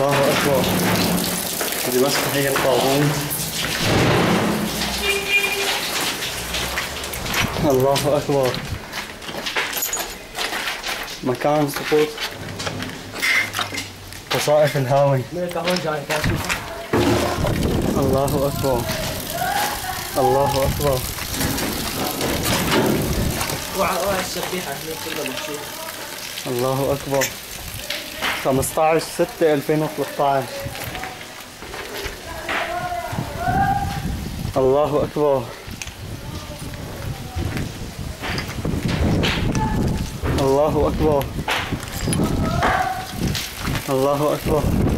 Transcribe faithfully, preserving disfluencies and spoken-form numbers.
الله أكبر. هذه بس هي الطاغوت. الله أكبر. مكان سقوط وصائف الهاوي. الله أكبر. الله أكبر. الله أكبر. خمسة عشر ستة ألفين وثلاثة عشر. الله أكبر. الله أكبر. الله أكبر.